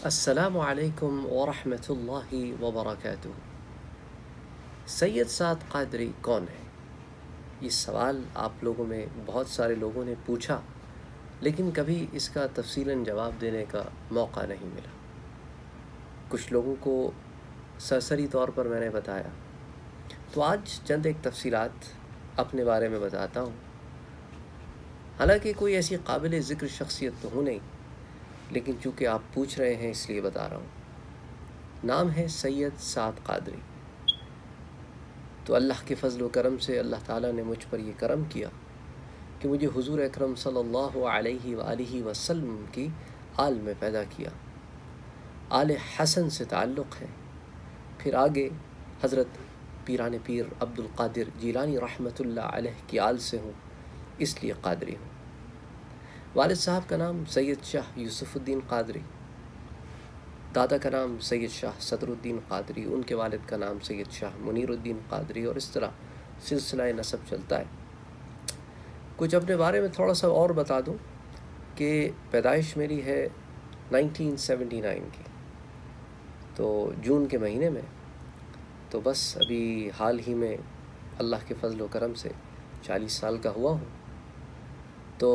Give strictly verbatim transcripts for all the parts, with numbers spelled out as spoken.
السلام علیکم ورحمۃ اللہ وبرکاتہ۔ سید سعد قادری کون ہے؟ یہ سوال آپ لوگوں میں بہت سارے لوگوں نے پوچھا، لیکن کبھی اس کا تفصیلاً جواب دینے کا موقع نہیں ملا۔ کچھ لوگوں کو سرسری طور پر میں نے بتایا، تو آج چند ایک تفصیلات اپنے بارے میں بتاتا ہوں۔ حالانکہ کوئی ایسی قابل ذکر شخصیت تو ہوں نہیں، لیکن چونکہ آپ پوچھ رہے ہیں اس لیے بتا رہا ہوں۔ نام ہے سید سعد قادری۔ تو اللہ کے فضل و کرم سے اللہ تعالیٰ نے مجھ پر یہ کرم کیا کہ مجھے حضور اکرم صلی اللہ علیہ وآلہ وسلم کی آل میں پیدا کیا۔ آل حسن سے تعلق ہے، پھر آگے حضرت پیران پیر عبد القادر جیلانی رحمۃ اللہ علیہ کی آل سے ہوں، اس لیے قادری ہوں۔ والد صاحب کا نام سید شاہ یوسف الدین قادری، دادا کا نام سید شاہ صدر الدین قادری، ان کے والد کا نام سید شاہ منیر الدین قادری، اور اس طرح سلسلہ نسب چلتا ہے۔ کچھ اپنے بارے میں تھوڑا سا اور بتا دوں کہ پیدائش میری ہے نائنٹین سیونٹی نائن کی، تو جون کے مہینے میں، تو بس ابھی حال ہی میں اللہ کے فضل و کرم سے چالیس سال کا ہوا ہوں۔ تو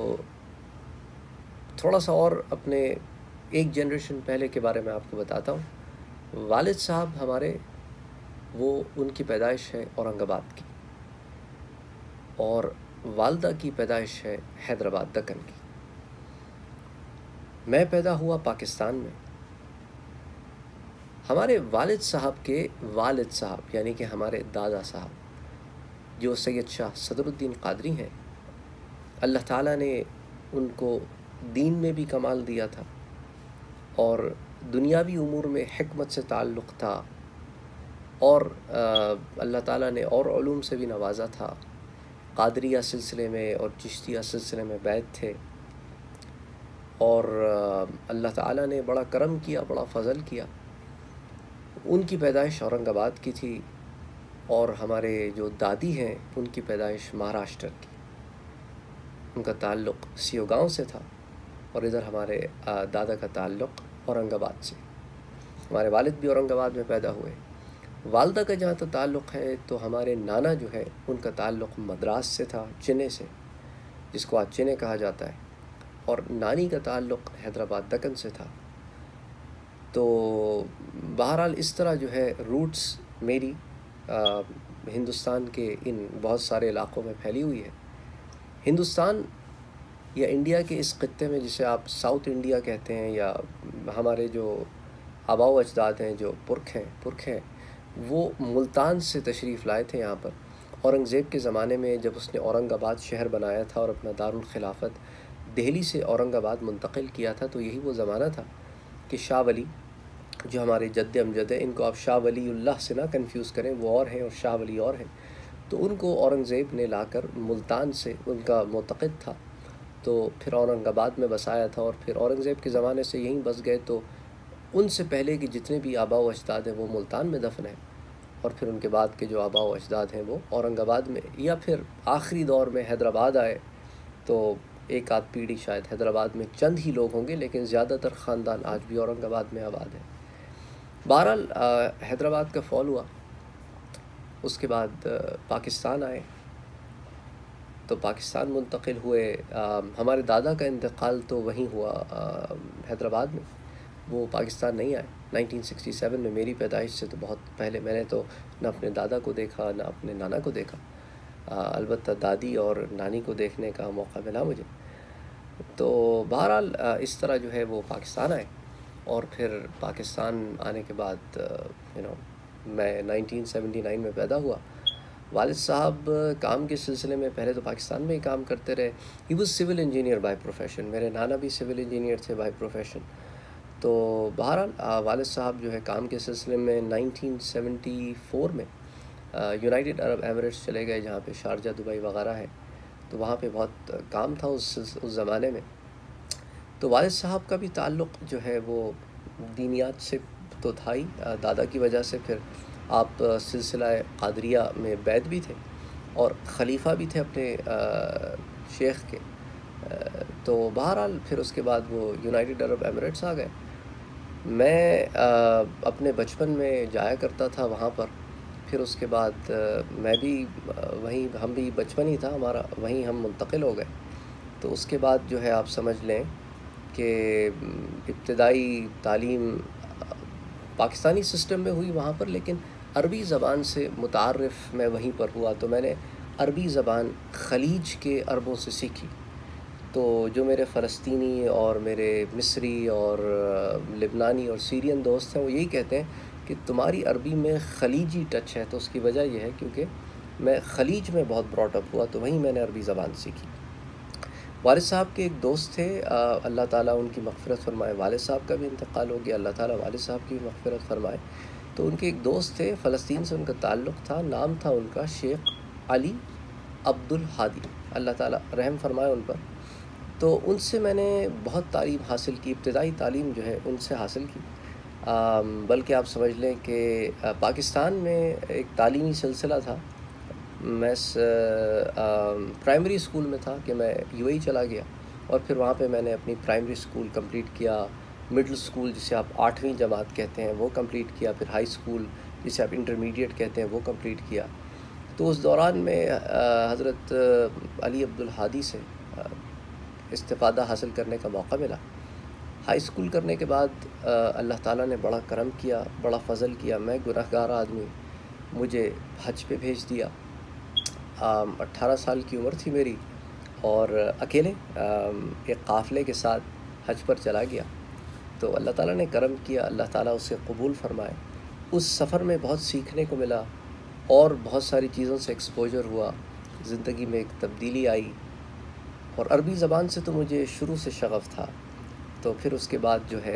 تھوڑا سا اور اپنے ایک جنریشن پہلے کے بارے میں آپ کو بتاتا ہوں۔ والد صاحب ہمارے، وہ ان کی پیدائش ہے اورنگ آباد کی، اور والدہ کی پیدائش ہے حیدرآباد دکن کی۔ میں پیدا ہوا پاکستان میں۔ ہمارے والد صاحب کے والد صاحب یعنی کہ ہمارے دادا صاحب جو سید شاہ صدر الدین قادری ہیں، اللہ تعالیٰ نے ان کو دین میں بھی کمال دیا تھا اور دنیاوی امور میں حکمت سے تعلق تھا، اور اللہ تعالیٰ نے اور علوم سے بھی نوازا تھا۔ قادریہ سلسلے میں اور چشتیہ سلسلے میں بیعت تھے، اور اللہ تعالیٰ نے بڑا کرم کیا، بڑا فضل کیا۔ ان کی پیدائش اورنگ آباد کی تھی، اور ہمارے جو دادی ہیں ان کی پیدائش مہاراشٹر کی، ان کا تعلق سیو گاؤں سے تھا، اور ادھر ہمارے دادا کا تعلق اورنگ آباد سے۔ ہمارے والد بھی اورنگ آباد میں پیدا ہوئے۔ والدہ کا جہاں تک تعلق ہے تو ہمارے نانا جو ہے ان کا تعلق مدراس سے تھا، چنئی سے، جس کو آج چنئی کہا جاتا ہے، اور نانی کا تعلق حیدرآباد دکن سے تھا۔ تو بہرحال اس طرح جو ہے روٹس میری ہندوستان کے ان بہت سارے علاقوں میں پھیلی ہوئی ہے۔ ہندوستان یا انڈیا کے اس خطے میں، جسے آپ ساؤتھ انڈیا کہتے ہیں، یا ہمارے جو آباء و اجداد ہیں، جو پرکھ ہیں پرکھ ہیں وہ ملتان سے تشریف لائے تھے یہاں پر۔ اورنگزیب کے زمانے میں جب اس نے اورنگ آباد شہر بنایا تھا اور اپنا دارالخلافت دہلی سے اورنگ آباد منتقل کیا تھا، تو یہی وہ زمانہ تھا کہ شاہ ولی جو ہمارے جد امجد ہیں، ان کو آپ شاہ ولی اللہ سے نہ کنفیوز کریں، وہ اور ہیں اور شاہ ولی اور ہیں۔ تو ان کو اورنگزیب نے لا کر ملتان سے، ان کا معتقد تھا، تو پھر اورنگ آباد میں بسایا تھا، اور پھر اورنگزیب کے زمانے سے یہیں بس گئے۔ تو ان سے پہلے کی جتنے بھی آباء و اجداد ہیں وہ ملتان میں دفن ہیں، اور پھر ان کے بعد کے جو آباء و اجداد ہیں وہ اورنگ آباد میں، یا پھر آخری دور میں حیدرآباد آئے، تو ایک آدھ پیڑھی شاید حیدرآباد میں چند ہی لوگ ہوں گے، لیکن زیادہ تر خاندان آج بھی اورنگ آباد میں آباد ہیں۔ بہرحال حیدرآباد کا فال ہوا، اس کے بعد پاکستان آئے، تو پاکستان منتقل ہوئے۔ ہمارے دادا کا انتقال تو وہیں ہوا حیدرآباد میں، وہ پاکستان نہیں آئے۔ نائنٹین سکسٹی سیون میں میری پیدائش سے تو بہت پہلے میں نے تو نہ اپنے دادا کو دیکھا نہ اپنے نانا کو دیکھا، البتہ دادی اور نانی کو دیکھنے کا موقع ملا مجھے۔ تو بہرحال اس طرح جو ہے وہ پاکستان آئے، اور پھر پاکستان آنے کے بعد یو نو میں نائنٹین سیونٹی نائن میں پیدا ہوا۔ والد صاحب کام کے سلسلے میں پہلے تو پاکستان میں ہی کام کرتے رہے۔ He was civil engineer by profession, میرے نانا بھی سول انجینئر تھے بائی پروفیشن۔ تو بہرحال والد صاحب جو ہے کام کے سلسلے میں نائنٹین سیونٹی فور میں یونائٹڈ عرب ایمریٹس چلے گئے، جہاں پہ شارجہ، دبئی وغیرہ ہے، تو وہاں پہ بہت کام تھا اس اس زمانے میں۔ تو والد صاحب کا بھی تعلق جو ہے وہ دینیات سے تو تھا ہی، دادا کی وجہ سے پھر آپ سلسلہ قادریہ میں بیعت بھی تھے اور خلیفہ بھی تھے اپنے شیخ کے۔ تو بہرحال پھر اس کے بعد وہ یونائٹڈ عرب ایمریٹس آ گئے، میں اپنے بچپن میں جایا کرتا تھا وہاں پر، پھر اس کے بعد میں بھی وہیں، ہم بھی بچپن ہی تھا ہمارا، وہیں ہم منتقل ہو گئے۔ تو اس کے بعد جو ہے آپ سمجھ لیں کہ ابتدائی تعلیم پاکستانی سسٹم میں ہوئی وہاں پر، لیکن عربی زبان سے متعارف میں وہیں پر ہوا، تو میں نے عربی زبان خلیج کے عربوں سے سیکھی۔ تو جو میرے فلسطینی اور میرے مصری اور لبنانی اور سیرین دوست ہیں وہ یہی کہتے ہیں کہ تمہاری عربی میں خلیجی ٹچ ہے، تو اس کی وجہ یہ ہے کیونکہ میں خلیج میں بہت براٹ اپ ہوا، تو وہیں میں نے عربی زبان سیکھی۔ والد صاحب کے ایک دوست تھے، اللہ تعالیٰ ان کی مغفرت فرمائے، والد صاحب کا بھی انتقال ہو گیا، اللہ تعالیٰ والد صاحب کی بھی مغفرت فرمائے۔ تو ان کے ایک دوست تھے، فلسطین سے ان کا تعلق تھا، نام تھا ان کا شیخ علی عبد الحادی، اللہ تعالیٰ رحم فرمائے ان پر۔ تو ان سے میں نے بہت تعلیم حاصل کی، ابتدائی تعلیم جو ہے ان سے حاصل کی، بلکہ آپ سمجھ لیں کہ پاکستان میں ایک تعلیمی سلسلہ تھا، میں پرائمری اسکول میں تھا کہ میں یو اے ای چلا گیا، اور پھر وہاں پہ میں نے اپنی پرائمری اسکول کمپلیٹ کیا، مڈل اسکول جسے آپ آٹھویں جماعت کہتے ہیں وہ کمپلیٹ کیا، پھر ہائی اسکول جسے آپ انٹرمیڈیٹ کہتے ہیں وہ کمپلیٹ کیا۔ تو اس دوران میں حضرت علی عبد الحادی سے استفادہ حاصل کرنے کا موقع ملا۔ ہائی اسکول کرنے کے بعد اللہ تعالیٰ نے بڑا کرم کیا، بڑا فضل کیا، میں گناہ گار آدمی، مجھے حج پہ بھیج دیا۔ اٹھارہ سال کی عمر تھی میری، اور اکیلے ایک قافلے کے ساتھ حج پر چلا گیا۔ تو اللہ تعالیٰ نے کرم کیا، اللہ تعالیٰ اسے قبول فرمائے۔ اس سفر میں بہت سیکھنے کو ملا، اور بہت ساری چیزوں سے ایکسپوجر ہوا، زندگی میں ایک تبدیلی آئی، اور عربی زبان سے تو مجھے شروع سے شغف تھا۔ تو پھر اس کے بعد جو ہے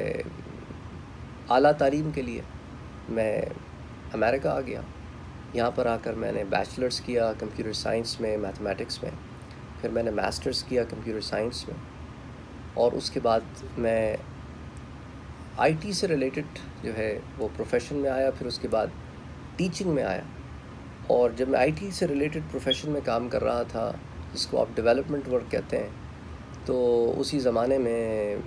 اعلیٰ تعلیم کے لیے میں امریکہ آ گیا۔ یہاں پر آ کر میں نے بیچلرز کیا کمپیوٹر سائنس میں، میتھمیٹکس میں، پھر میں نے ماسٹرز کیا کمپیوٹر سائنس میں، اور اس کے بعد میں آئی ٹی سے ریلیٹڈ جو ہے وہ پروفیشن میں آیا، پھر اس کے بعد ٹیچنگ میں آیا۔ اور جب میں آئی ٹی سے ریلیٹڈ پروفیشن میں کام کر رہا تھا، جس کو آپ ڈیولپمنٹ ورک کہتے ہیں، تو اسی زمانے میں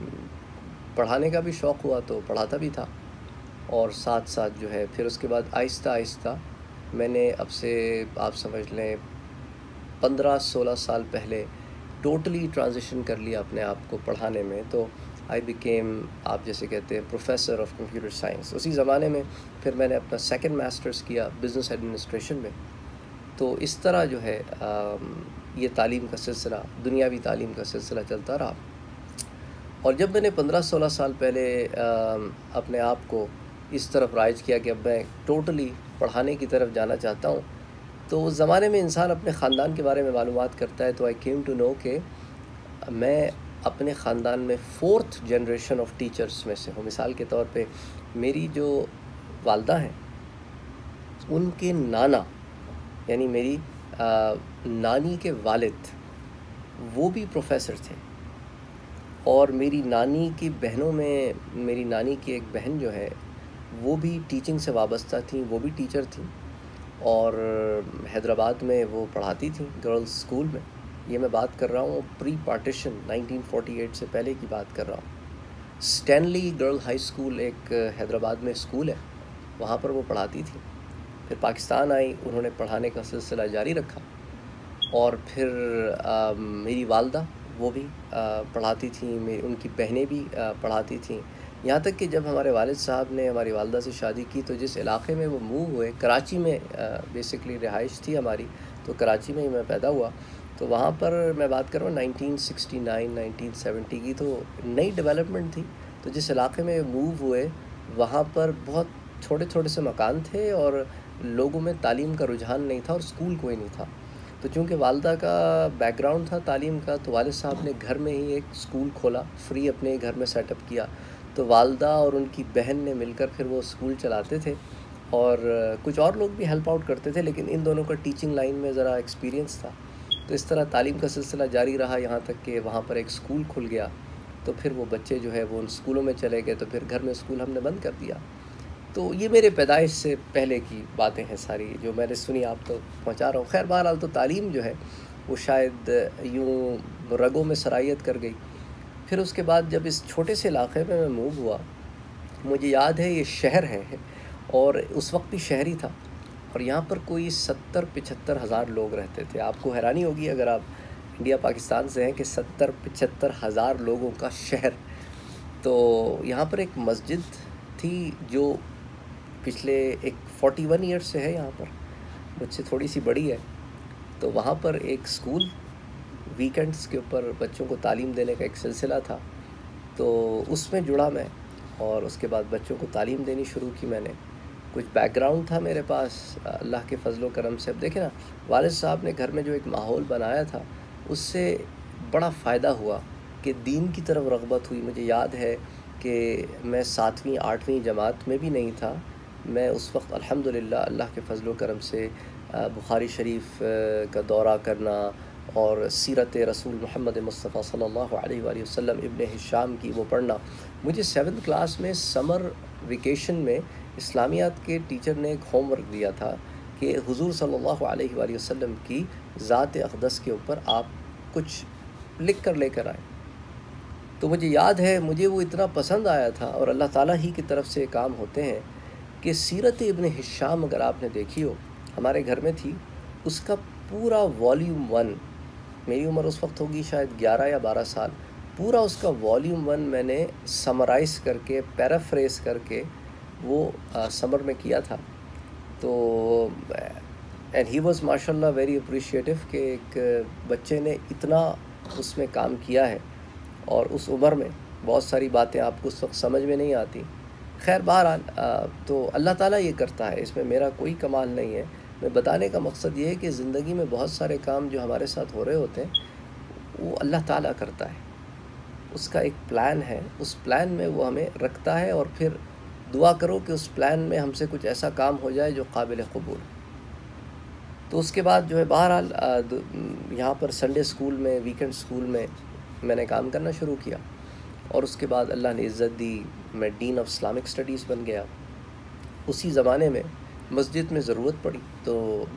پڑھانے کا بھی شوق ہوا تو پڑھاتا بھی تھا، اور ساتھ ساتھ جو ہے پھر اس کے بعد آہستہ آہستہ میں نے اب سے آپ سمجھ لیں پندرہ سولہ سال پہلے ٹوٹلی ٹرانزیشن کر لیا اپنے آپ کو پڑھانے میں۔ تو آئی بیکیم، آپ جیسے کہتے ہیں، پروفیسر آف کمپیوٹر سائنس۔ اسی زمانے میں پھر میں نے اپنا سیکنڈ ماسٹرز کیا بزنس ایڈمنسٹریشن میں۔ تو اس طرح جو ہے یہ تعلیم کا سلسلہ، دنیاوی تعلیم کا سلسلہ چلتا رہا۔ اور جب میں نے پندرہ سولہ سال پہلے اپنے آپ کو اس طرف رائج کیا کہ اب میں ٹوٹلی پڑھانے کی طرف جانا چاہتا ہوں، تو اس زمانے میں انسان اپنے خاندان کے بارے میں معلومات کرتا ہے۔ تو آئی کیم ٹو نو کہ میں اپنے خاندان میں فورتھ جنریشن آف ٹیچرز میں سے ہوں۔ مثال کے طور پہ میری جو والدہ ہیں، ان کے نانا یعنی میری نانی کے والد وہ بھی پروفیسر تھے، اور میری نانی کی بہنوں میں میری نانی کی ایک بہن جو ہے وہ بھی ٹیچنگ سے وابستہ تھیں، وہ بھی ٹیچر تھیں، اور حیدرآباد میں وہ پڑھاتی تھیں گرلز اسکول میں۔ یہ میں بات کر رہا ہوں pre partition nineteen forty eight سے پہلے کی بات کر رہا ہوں۔ اسٹینلی گرل ہائی اسکول ایک حیدرآباد میں اسکول ہے، وہاں پر وہ پڑھاتی تھیں۔ پھر پاکستان آئی، انہوں نے پڑھانے کا سلسلہ جاری رکھا، اور پھر آ, میری والدہ وہ بھی آ, پڑھاتی تھیں، ان کی بہنیں بھی آ, پڑھاتی تھیں، یہاں تک کہ جب ہمارے والد صاحب نے ہماری والدہ سے شادی کی تو جس علاقے میں وہ موو ہوئے، کراچی میں بیسکلی رہائش تھی ہماری، تو کراچی میں ہی میں پیدا ہوا۔ تو وہاں پر میں بات کر رہا ہوں nineteen sixty nine nineteen seventy کی، تو نئی ڈیولپمنٹ تھی۔ تو جس علاقے میں موو ہوئے وہاں پر بہت چھوٹے چھوٹے سے مکان تھے، اور لوگوں میں تعلیم کا رجحان نہیں تھا، اور اسکول کوئی نہیں تھا۔ تو چونکہ والدہ کا بیک گراؤنڈ تھا تعلیم کا، تو والد صاحب نے گھر میں ہی ایک اسکول کھولا، فری اپنے گھر میں سیٹ اپ کیا۔ تو والدہ اور ان کی بہن نے مل کر پھر وہ اسکول چلاتے تھے، اور کچھ اور لوگ بھی ہیلپ آؤٹ کرتے تھے، لیکن ان دونوں کا ٹیچنگ لائن میں ذرا ایکسپیرینس تھا۔ تو اس طرح تعلیم کا سلسلہ جاری رہا، یہاں تک کہ وہاں پر ایک اسکول کھل گیا۔ تو پھر وہ بچے جو ہے وہ ان اسکولوں میں چلے گئے، تو پھر گھر میں اسکول ہم نے بند کر دیا۔ تو یہ میرے پیدائش سے پہلے کی باتیں ہیں ساری، جو میں نے سنی آپ تو پہنچا رہا ہوں۔ خیر بہرحال تو تعلیم جو ہے وہ شاید یوں رگوں میں سرایت کر گئی۔ پھر اس کے بعد جب اس چھوٹے سے علاقے میں میں موو ہوا، مجھے یاد ہے یہ شہر ہے اور اس وقت بھی شہری تھا، اور یہاں پر کوئی ستر پچہتر ہزار لوگ رہتے تھے۔ آپ کو حیرانی ہوگی اگر آپ انڈیا پاکستان سے ہیں کہ ستر پچہتر ہزار لوگوں کا شہر۔ تو یہاں پر ایک مسجد تھی جو پچھلے ایک فورٹی ون ایئرس سے ہے یہاں پر، مجھ سے تھوڑی سی بڑی ہے۔ تو وہاں پر ایک اسکول ویکنڈس کے اوپر بچوں کو تعلیم دینے کا ایک سلسلہ تھا، تو اس میں جڑا میں، اور اس کے بعد بچوں کو تعلیم دینی شروع کی میں نے۔ کچھ بیک گراؤنڈ تھا میرے پاس اللہ کے فضل و کرم سے۔ اب دیکھیں نا، والد صاحب نے گھر میں جو ایک ماحول بنایا تھا اس سے بڑا فائدہ ہوا کہ دین کی طرف رغبت ہوئی۔ مجھے یاد ہے کہ میں ساتویں آٹھویں جماعت میں بھی نہیں تھا، میں اس وقت الحمدللہ اللہ کے فضل و کرم سے بخاری شریف کا دورہ کرنا اور سیرت رسول محمد مصطفیٰ صلی اللہ علیہ وآلہ وسلم ابن ہشام کی وہ پڑھنا۔ مجھے سیونتھ کلاس میں سمر ویکیشن میں اسلامیات کے ٹیچر نے ایک ہوم ورک دیا تھا کہ حضور صلی اللہ علیہ وآلہ وسلم کی ذات اقدس کے اوپر آپ کچھ لکھ کر لے کر آئیں۔ تو مجھے یاد ہے مجھے وہ اتنا پسند آیا تھا، اور اللہ تعالیٰ ہی کی طرف سے کام ہوتے ہیں کہ سیرت ابن ہشام اگر آپ نے دیکھی ہو، ہمارے گھر میں تھی، اس کا پورا والیوم ون، میری عمر اس وقت ہوگی شاید گیارہ یا بارہ سال، پورا اس کا والیوم ون میں نے سمرائز کر کے پیرافریز کر کے وہ سمر میں کیا تھا۔ تو اینڈ ہی واز ماشاء اللہ ویری اپریشیٹو کہ ایک بچے نے اتنا اس میں کام کیا ہے، اور اس عمر میں بہت ساری باتیں آپ کو اس وقت سمجھ میں نہیں آتی۔ خیر بہرحال تو اللہ تعالیٰ یہ کرتا ہے، اس میں میرا کوئی کمال نہیں ہے۔ میں بتانے کا مقصد یہ ہے کہ زندگی میں بہت سارے کام جو ہمارے ساتھ ہو رہے ہوتے ہیں وہ اللہ تعالیٰ کرتا ہے، اس کا ایک پلان ہے، اس پلان میں وہ ہمیں رکھتا ہے، اور پھر دعا کرو کہ اس پلان میں ہم سے کچھ ایسا کام ہو جائے جو قابل قبول۔ تو اس کے بعد جو ہے بہرحال یہاں پر سنڈے اسکول میں، ویکنڈ اسکول میں میں نے کام کرنا شروع کیا، اور اس کے بعد اللہ نے عزت دی، میں ڈین آف اسلامک اسٹڈیز بن گیا۔ اسی زمانے میں مسجد میں ضرورت پڑی تو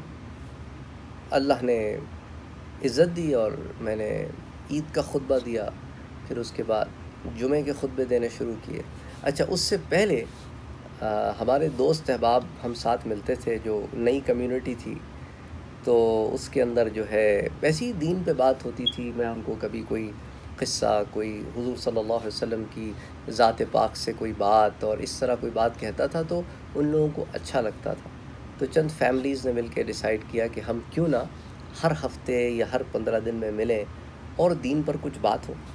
اللہ نے عزت دی، اور میں نے عید کا خطبہ دیا، پھر اس کے بعد جمعے کے خطبے دینے شروع کیے۔ اچھا، اس سے پہلے ہمارے دوست احباب ہم ساتھ ملتے تھے، جو نئی کمیونٹی تھی، تو اس کے اندر جو ہے ویسی دین پہ بات ہوتی تھی۔ میں ہم کو کبھی کوئی قصہ، کوئی حضور صلی اللہ علیہ وسلم کی ذات پاک سے کوئی بات اور اس طرح کوئی بات کہتا تھا تو ان لوگوں کو اچھا لگتا تھا۔ تو چند فیملیز نے مل کے ڈیسائیڈ کیا کہ ہم کیوں نہ ہر ہفتے یا ہر پندرہ دن میں ملیں اور دین پر کچھ بات ہو۔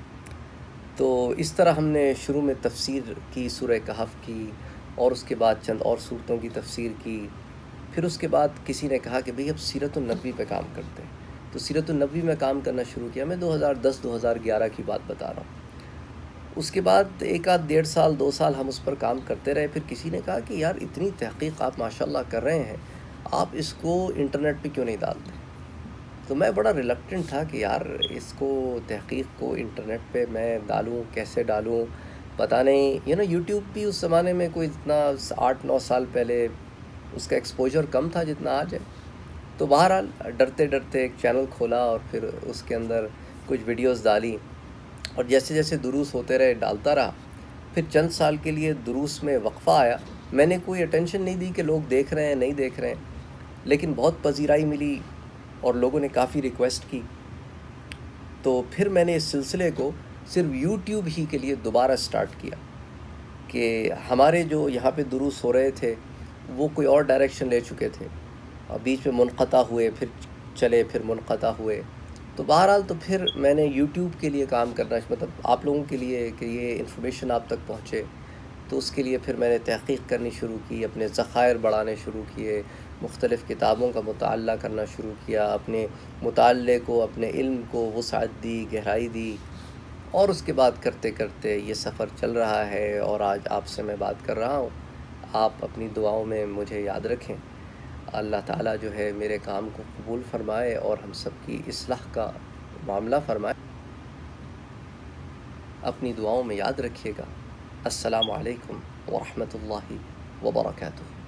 تو اس طرح ہم نے شروع میں تفسیر کی، سورہ کہف کی، اور اس کے بعد چند اور صورتوں کی تفسیر کی۔ پھر اس کے بعد کسی نے کہا کہ بھئی اب سیرت النبوی پہ کام کرتے ہیں، تو سیرت النبوی میں کام کرنا شروع کیا۔ میں دو ہزار دس دو ہزار گیارہ کی بات بتا رہا ہوں۔ اس کے بعد ایک آدھ ڈیڑھ سال دو سال ہم اس پر کام کرتے رہے۔ پھر کسی نے کہا کہ یار اتنی تحقیق آپ ماشاءاللہ کر رہے ہیں، آپ اس کو انٹرنیٹ پہ کیوں نہیں ڈالتے؟ تو میں بڑا ریلکٹنٹ تھا کہ یار اس کو تحقیق کو انٹرنیٹ پہ میں ڈالوں، کیسے ڈالوں پتہ نہیں۔ یو نو یوٹیوب بھی اس زمانے میں کوئی اتنا آٹھ نو سال پہلے اس کا ایکسپوجر کم تھا جتنا آج ہے۔ تو بہرحال ڈرتے ڈرتے ایک چینل کھولا اور پھر اس کے اندر کچھ ویڈیوز ڈالی، اور جیسے جیسے دروس ہوتے رہے ڈالتا رہا۔ پھر چند سال کے لیے دروس میں وقفہ آیا، میں نے کوئی اٹینشن نہیں دی کہ لوگ دیکھ رہے ہیں نہیں دیکھ رہے ہیں، لیکن بہت پذیرائی ملی اور لوگوں نے کافی ریکویسٹ کی۔ تو پھر میں نے اس سلسلے کو صرف یوٹیوب ہی کے لیے دوبارہ سٹارٹ کیا کہ ہمارے جو یہاں پہ دروس ہو رہے تھے وہ کوئی اور ڈائریکشن لے چکے تھے، اور بیچ میں منقطع ہوئے، پھر چلے، پھر منقطع ہوئے۔ تو بہرحال تو پھر میں نے یوٹیوب کے لیے کام کرنا، مطلب آپ لوگوں کے لیے کہ یہ انفارمیشن آپ تک پہنچے، تو اس کے لیے پھر میں نے تحقیق کرنی شروع کی، اپنے ذخائر بڑھانے شروع کیے، مختلف کتابوں کا مطالعہ کرنا شروع کیا، اپنے مطالعے کو، اپنے علم کو وسعت دی، گہرائی دی، اور اس کے بعد کرتے کرتے یہ سفر چل رہا ہے، اور آج آپ سے میں بات کر رہا ہوں۔ آپ اپنی دعاؤں میں مجھے یاد رکھیں۔ اللہ تعالیٰ جو ہے میرے کام کو قبول فرمائے اور ہم سب کی اصلاح کا معاملہ فرمائے۔ اپنی دعاؤں میں یاد رکھیے گا۔ السلام علیکم ورحمۃ اللہ وبرکاتہ۔